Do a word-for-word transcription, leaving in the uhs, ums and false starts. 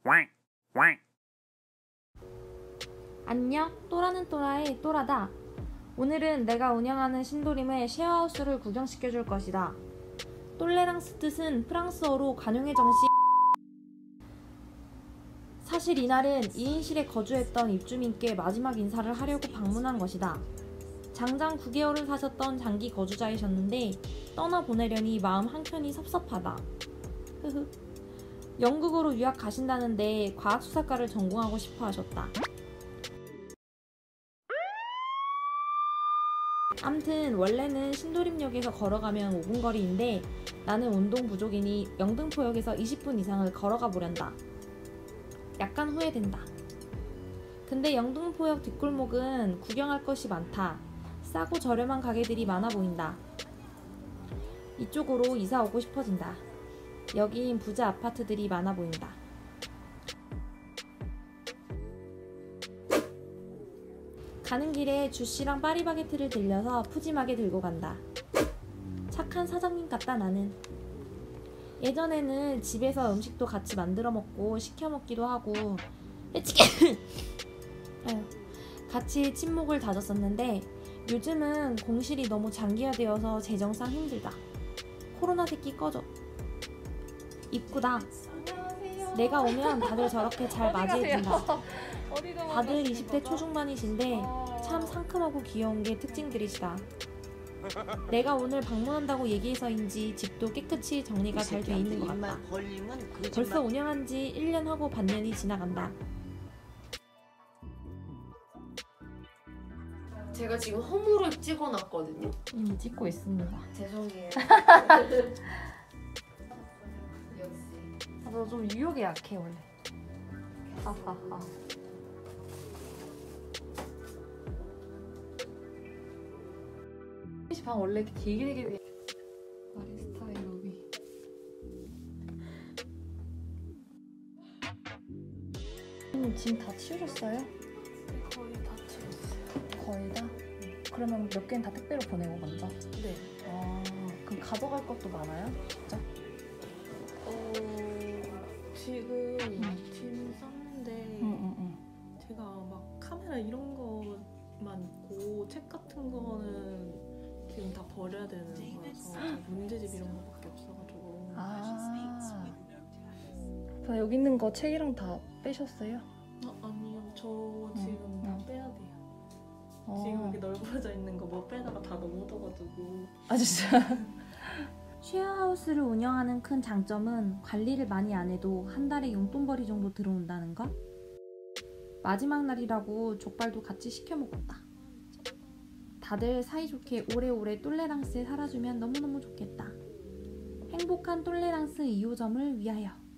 안녕, 또라는 또라의 또라다. 오늘은 내가 운영하는 신도림의 쉐어하우스를 구경시켜줄 것이다. 똘레랑스 뜻은 프랑스어로 관용의 정신. 사실 이날은 이인실에 거주했던 입주민께 마지막 인사를 하려고 방문한 것이다. 장장 구 개월을 사셨던 장기 거주자이셨는데 떠나보내려니 마음 한켠이 섭섭하다. 흐흐. 영국으로 유학 가신다는데 과학수사과를 전공하고 싶어 하셨다. 암튼 원래는 신도림역에서 걸어가면 오 분 거리인데 나는 운동 부족이니 영등포역에서 이십 분 이상을 걸어가 보련다. 약간 후회된다. 근데 영등포역 뒷골목은 구경할 것이 많다. 싸고 저렴한 가게들이 많아 보인다. 이쪽으로 이사 오고 싶어진다. 여긴 부자 아파트들이 많아 보인다. 가는 길에 주시랑 파리바게트를 들려서 푸짐하게 들고 간다. 착한 사장님 같다 나는. 예전에는 집에서 음식도 같이 만들어 먹고 시켜 먹기도 하고 아유, 같이 친목을 다졌었는데 요즘은 공실이 너무 장기화되어서 재정상 힘들다. 코로나 새끼 꺼져. 입구다. 안녕하세요. 내가 오면 다들 저렇게 잘 맞이해준다. 다들 이십 대 거죠? 초중반이신데 어... 참 상큼하고 귀여운 게 특징들이시다. 내가 오늘 방문한다고 얘기해서인지 집도 깨끗이 정리가 잘 돼 있는 것 같다. 벌써 운영한 지 일 년 하고 반년이 지나간다. 제가 지금 홈으로 찍어놨거든요. 음, 찍고 있습니다. 죄송해요. 역시. 아, 너 좀 유혹에 약해 원래. 하하하. 방 원래 되게 되게 바리스타의 로비. 음, 짐 다 치우셨어요? 거의 다 치웠어요. 거의 다? 네. 그러면 몇 개는 다 택배로 보내고 먼저? 네. 아, 그럼 가져갈 것도 많아요? 진짜? 어... 지금 응. 짐 쌌는데 응, 응, 응. 제가 막 카메라 이런 거만 있고 책 같은 거는 지금 다 버려야 되는 거라서 제가 문제집 이런 거밖에 없어가지고. 아. 그럼 여기 있는 거 책이랑 다 빼셨어요? 어, 아니요. 저 지금 응, 다 응. 빼야 돼요. 어. 지금 이렇게 널브러져 있는 거 뭐 빼다가 다 넘어져가지고. 아 진짜? 쉐어하우스를 운영하는 큰 장점은 관리를 많이 안 해도 한 달에 용돈벌이 정도 들어온다는 것? 마지막 날이라고 족발도 같이 시켜 먹었다. 다들 사이좋게 오래오래 똘레랑스에 살아주면 너무너무 좋겠다. 행복한 똘레랑스 이 호점을 위하여.